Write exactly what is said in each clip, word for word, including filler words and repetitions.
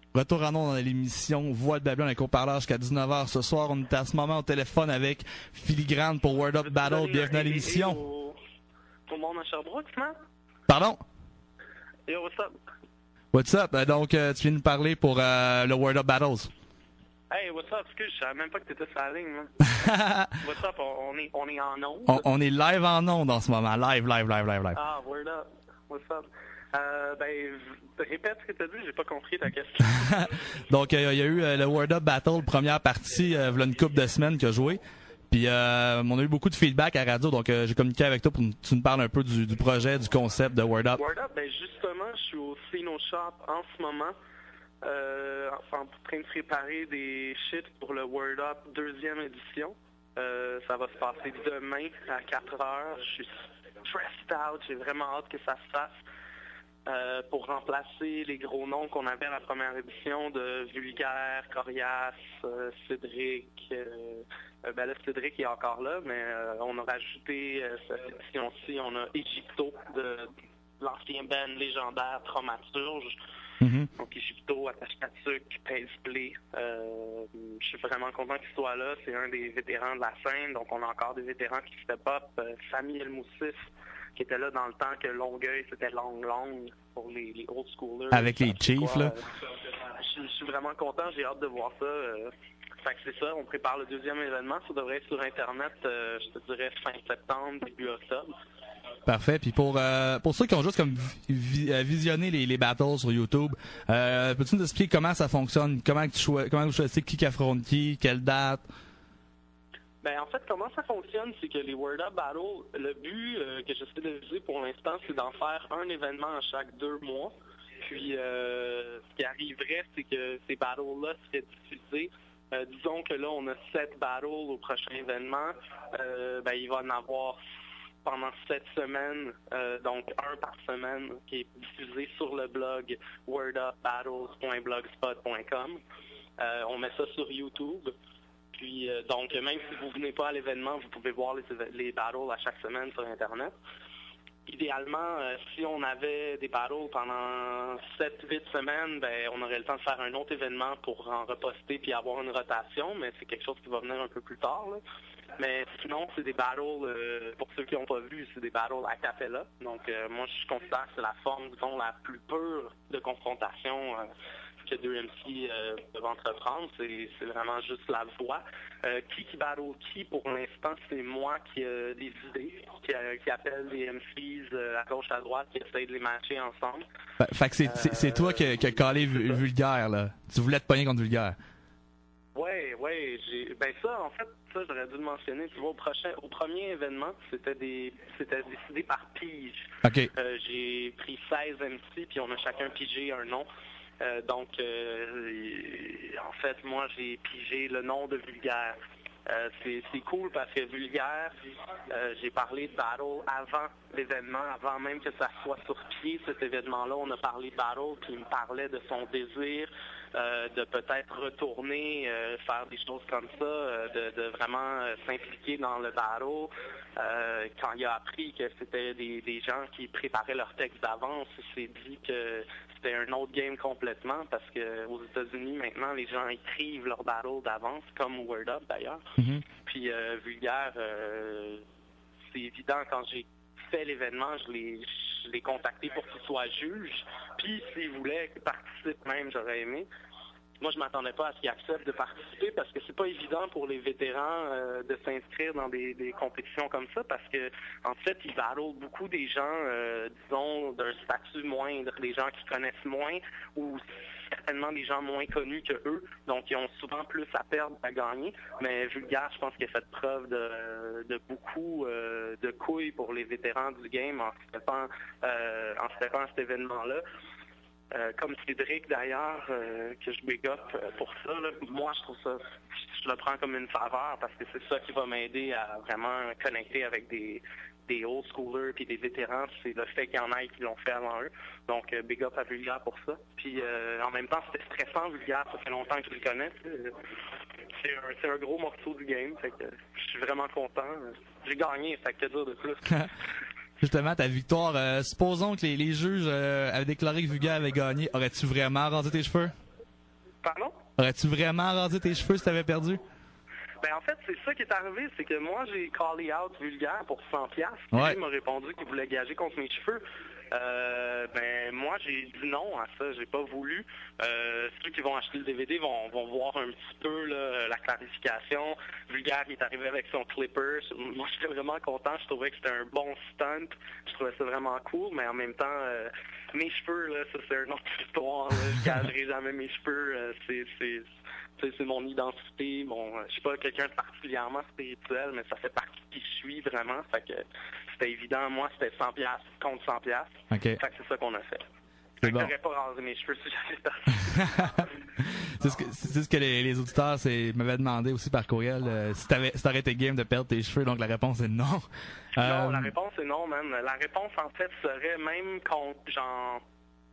Retour en ondes dans l'émission Voix de Babylone avec haut-parleur jusqu'à dix-neuf heures ce soir. On est à ce moment au téléphone avec Filigrane pour Word Up Battle. Bienvenue à l'émission. Au... Tout le monde à Sherbrooke, man? Pardon? Yo, what's up? What's up? Donc, euh, tu viens nous parler pour euh, le Word Up Battles. Hey, what's up? Excuse, je savais même pas que t'étais sur la ligne, man. What's up? On est, on est en ondes? On, on est live en ondes en ce moment. Live, live, live, live, live. Ah, Word Up. What's up? Euh, ben, répète ce que t'as dit, j'ai pas compris ta question. Donc, il euh, y a eu euh, le Word Up Battle, première partie, euh, voilà une couple de semaines qu'il a joué. Puis, euh, on a eu beaucoup de feedback à radio, donc euh, j'ai communiqué avec toi pour que tu nous parles un peu du, du projet, du concept de Word Up. Word Up, ben justement, je suis au Cino Shop en ce moment, euh, en train de préparer des shit pour le Word Up deuxième édition. Euh, ça va se passer demain à quatre heures. Je suis stressed out, j'ai vraiment hâte que ça se fasse. Euh, pour remplacer les gros noms qu'on avait à la première édition de Vulgaire, Corias, euh, Cédric. Euh, euh, ben là, Cédric est encore là, mais euh, on a rajouté euh, cette édition-ci, on a Egypto, de, de l'ancien band légendaire Traumaturge. Mm-hmm. Donc Egypto, Attache Katuc, Paisley. Euh, je suis vraiment content qu'il soit là. C'est un des vétérans de la scène, donc on a encore des vétérans qui step up. Euh, Samy El Moussif, qui était là dans le temps que Longueuil, c'était Long Long pour les, les old schoolers. Avec les Chiefs, là. Je, je suis vraiment content, j'ai hâte de voir ça. Euh, fait que c'est ça, on prépare le deuxième événement. Ça devrait être sur Internet, euh, je te dirais fin septembre, début octobre. Parfait. Puis pour euh, pour ceux qui ont juste comme vi visionné les, les battles sur YouTube, euh, peux-tu nous expliquer comment ça fonctionne, comment tu choi comment vous choisissez qui affronte qui, quelle date? Ben en fait, comment ça fonctionne, c'est que les Word Up Battle, le but euh, que j'essaie de viser pour l'instant, c'est d'en faire un événement à chaque deux mois. Puis euh, ce qui arriverait, c'est que ces battles-là seraient diffusés. Euh, disons que là, on a sept battles au prochain événement. Euh, ben il va en avoir pendant sept semaines, euh, donc un par semaine, qui est diffusé sur le blog word up battles point blogspot point com. Euh, on met ça sur YouTube. Puis, euh, donc, même si vous ne venez pas à l'événement, vous pouvez voir les, les battles à chaque semaine sur Internet. Idéalement, euh, si on avait des battles pendant sept huit semaines, ben, on aurait le temps de faire un autre événement pour en reposter puis avoir une rotation, mais c'est quelque chose qui va venir un peu plus tard, là. Mais sinon, c'est des battles, euh, pour ceux qui n'ont pas vu, c'est des battles a cappella. Donc, euh, moi, je considère que c'est la forme, disons, la plus pure de confrontation euh, que deux M C euh, peuvent entreprendre. C'est vraiment juste la voix. Euh, qui qui battle qui, pour l'instant, c'est moi qui ai des idées, qui, euh, qui appelle les M Cs euh, à gauche, à droite, qui essaye de les matcher ensemble. Fait, fait que c'est euh, toi qui as calé Vulgaire, là. Tu voulais te pogner contre Vulgaire. Oui, oui. Ben ça, en fait, ça, j'aurais dû le mentionner. Tu vois, au, prochain, au premier événement, c'était des c'était décidé par pige. Okay. Euh, j'ai pris seize M C, puis on a chacun pigé un nom. Euh, donc, euh, en fait, moi, j'ai pigé le nom de Vulgaire. Euh, c'est cool parce que Vulgaire, euh, j'ai parlé de battle avant l'événement, avant même que ça soit sur pied, cet événement-là. On a parlé de battle, puis il me parlait de son désir euh, de peut-être retourner, euh, faire des choses comme ça, euh, de, de vraiment euh, s'impliquer dans le battle. Euh, quand il a appris que c'était des, des gens qui préparaient leur texte d'avance, il s'est dit que c'était un autre game complètement parce qu'aux États-Unis, maintenant, les gens écrivent leur battle d'avance, comme Word Up d'ailleurs. Mm-hmm. Puis euh, Vulgaire, euh, c'est évident, quand j'ai fait l'événement, je l'ai contacté pour qu'il soit juge. Puis s'il voulait qu'il participe même, j'aurais aimé. Moi, je ne m'attendais pas à ce qu'il accepte de participer parce que c'est pas évident pour les vétérans euh, de s'inscrire dans des, des compétitions comme ça parce que en fait, ils battlent beaucoup des gens, euh, disons, d'un statut moindre, des gens qui connaissent moins ou certainement des gens moins connus que eux, donc ils ont souvent plus à perdre à gagner. Mais Vulgaire, je pense qu'il a fait preuve de, de beaucoup euh, de couilles pour les vétérans du game en se faisant, euh, en se faisant cet événement-là. Euh, comme Cédric d'ailleurs, euh, que je big up pour ça, là. Moi je trouve ça, je le prends comme une faveur parce que c'est ça qui va m'aider à vraiment connecter avec des, des old schoolers puis des vétérans, c'est le fait qu'il y en ait qui l'ont fait avant eux. Donc euh, big up à Vulgaire pour ça. Puis euh, en même temps c'était stressant Vulgaire, ça fait longtemps que je le connais. C'est un, un gros morceau du game, fait que je suis vraiment content. J'ai gagné, ça que dire de plus. Justement, ta victoire, euh, supposons que les, les juges euh, avaient déclaré que Vulgaire avait gagné, aurais-tu vraiment rasé tes cheveux? Pardon? Aurais-tu vraiment rasé tes cheveux si t'avais perdu? Ben en fait, c'est ça qui est arrivé, c'est que moi, j'ai callé out Vulgaire pour cent piastres. Ouais. Lui m'a répondu qu'il voulait gager contre mes cheveux. Euh, ben moi, j'ai dit non à ça, j'ai pas voulu. Euh, ceux qui vont acheter le D V D vont, vont voir un petit peu là, la clarification. Vulgaire est arrivé avec son clipper. Moi, j'étais vraiment content. Je trouvais que c'était un bon stunt. Je trouvais ça vraiment cool, mais en même temps, euh, mes cheveux, là, ça c'est une autre histoire. Là. Je gagerai jamais mes cheveux. Euh, c'est, c'est, c'est, c'est mon identité. Bon, je suis pas quelqu'un de particulièrement spirituel, mais ça fait partie de qui je suis vraiment. Fait que c'était évident. Moi, c'était cent piastres contre cent piastres. Okay. Fait que c'est ça qu'on a fait. C'est bon. J'aurais pas rasé mes cheveux si j'avais perdu. c'est, ce que, c'est ce que les, les auditeurs c'est, m'avaient demandé aussi par courriel. Euh, si t'avais si t'aurais été game de perdre tes cheveux, donc la réponse est non. Non, euh, la réponse est non, man. La réponse, en fait, serait même contre, genre,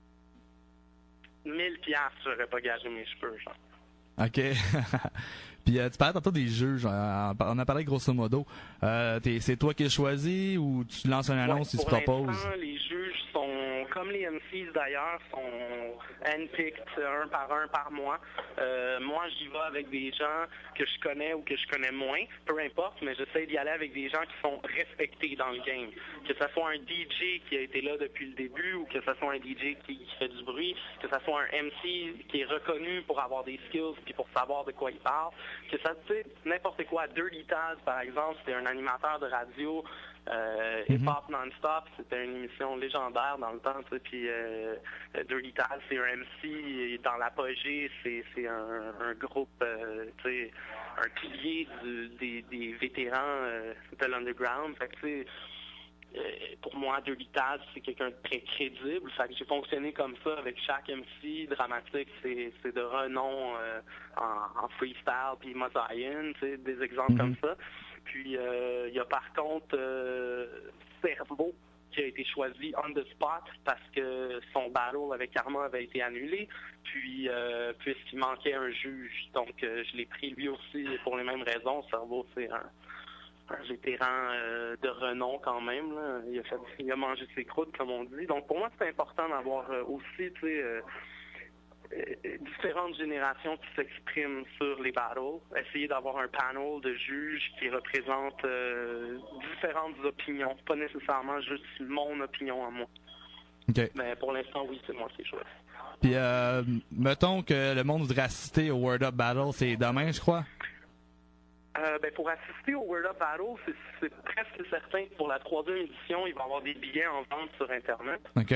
mille piastres, j'aurais pas gagé mes cheveux, genre. OK. Puis euh, tu parlais tantôt des juges. Euh, on a parlé grosso modo. Euh, t'es, c'est toi qui as choisi ou tu lances une annonce ouais, et tu proposes? Pour l'instant, les juges sont, comme les M Cs d'ailleurs, sont handpicked un par un par mois. Euh, moi, j'y vais avec des gens que je connais ou que je connais moins, peu importe, mais j'essaie d'y aller avec des gens qui sont respectés dans le game. Que ce soit un D J qui a été là depuis le début ou que ce soit un D J qui, qui fait du bruit, que ce soit un M C qui est reconnu pour avoir des skills puis pour savoir de quoi il parle. Que ça, tu sais, n'importe quoi. Dirty Taz, par exemple, c'était un animateur de radio, euh, Mm-hmm. hip-hop non-stop, c'était une émission légendaire dans le temps, tu sais, puis euh, Dirty Taz, c'est un M C, et dans l'apogée, c'est, c'est un, un groupe, euh, tu sais, un pilier du, des, des vétérans euh, de l'underground, fait que, tu sais, Euh, pour moi, Dirty Taz, c'est quelqu'un de très crédible. Fait que j'ai fonctionné comme ça avec chaque M C. Dramatique, c'est, c'est de renom euh, en, en freestyle, puis Mosaïen, tu sais, des exemples Mm-hmm. comme ça. Puis, il euh, y a par contre euh, Cerveau qui a été choisi on the spot parce que son battle avec Karma avait été annulé. Puis, euh, puisqu'il manquait un juge. Donc, euh, je l'ai pris lui aussi pour les mêmes raisons. Cerveau, c'est un... un vétéran euh, de renom quand même. Là. Il, a fait, il a mangé ses croûtes, comme on dit. Donc pour moi, c'est important d'avoir euh, aussi tu sais, euh, euh, différentes générations qui s'expriment sur les battles. Essayer d'avoir un panel de juges qui représentent euh, différentes opinions, pas nécessairement juste mon opinion à moi. Okay. Mais pour l'instant, oui, c'est moi qui ai choisi. Puis, euh, mettons que le monde voudrait assister au Word Up Battle, c'est demain, je crois? Euh, ben, pour assister au Word Up Battle, c'est, c'est presque certain que pour la troisième édition, il va y avoir des billets en vente sur Internet. OK.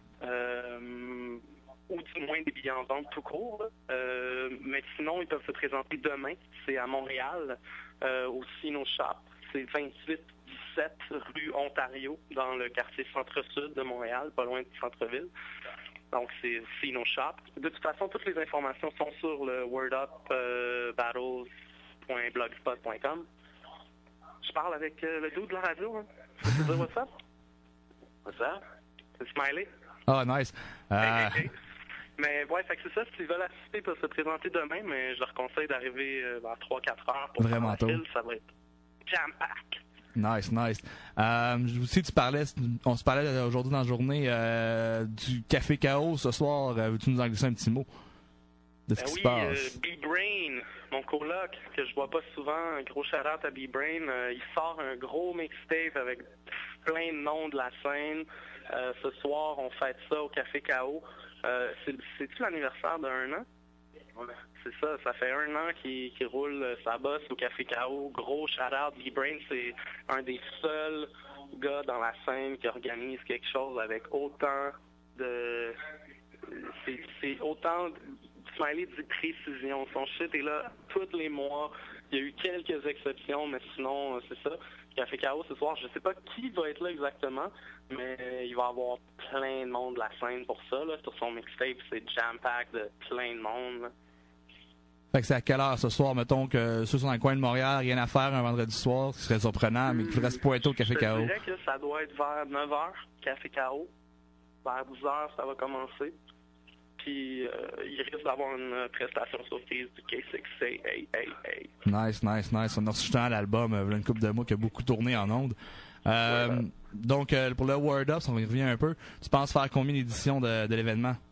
Euh, ou du moins des billets en vente tout court. Euh, mais sinon, ils peuvent se présenter demain. C'est à Montréal, euh, au Sino Shop. C'est vingt-huit dix-sept rue Ontario, dans le quartier centre-sud de Montréal, pas loin du centre-ville. Donc, c'est Sino Shop. De toute façon, toutes les informations sont sur le Word Up euh, Battles. blogspot point com. Je parle avec euh, le dude de la radio. Hein. Tu veux dire what's up? What's up? C'est Smiley. Ah, oh, nice. Euh... Hey, hey, hey. Mais ouais, fait que c'est ça. S'ils veulent assister, ils peuvent se présenter demain, mais je leur conseille d'arriver euh, vers trois quatre heures pour vraiment tôt. File, ça va être jam-pack. Nice, nice. Euh, aussi, tu parlais, on se parlait aujourd'hui dans la journée euh, du Café Chaos ce soir. Euh, veux-tu nous en glisser un petit mot de ce ben qui oui, se passe? Euh, B-Brain, mon coloc, que je vois pas souvent, un gros shout-out à B-Brain, euh, il sort un gros mixtape avec plein de noms de la scène. Euh, ce soir, on fête ça au Café Chaos. Euh, c'est, c'est-tu l'anniversaire d'un an? Ouais. C'est ça, ça fait un an qu'il, qu'il roule sa bosse au Café Chaos. Gros shout-out. B-Brain, c'est un des seuls gars dans la scène qui organise quelque chose avec autant de... C'est, c'est autant... Smiley dit précision. Son shit est là tous les mois. Il y a eu quelques exceptions, mais sinon, c'est ça. Café Chaos ce soir, je sais pas qui va être là exactement, mais il va y avoir plein de monde de la scène pour ça. Là. Sur son mixtape, c'est jam-pack de plein de monde. Là. Fait que c'est à quelle heure ce soir? Mettons que ceux qui sont dans le coin de Montréal, rien à faire un vendredi soir, ce serait surprenant, mais qu'il faudrait se pointer au Café Chaos. Je dirais que ça doit être vers neuf heures, Café Chaos. Vers douze heures, ça va commencer. Puis euh, il risque d'avoir une prestation surprise du K six C A A A. Nice, nice, nice. On a reçu à l'album, euh, une couple de mois qui a beaucoup tourné en ondes. Euh, ouais, ouais. Donc, euh, pour le Word Up, si on y revient un peu, tu penses faire combien d'éditions de, de l'événement?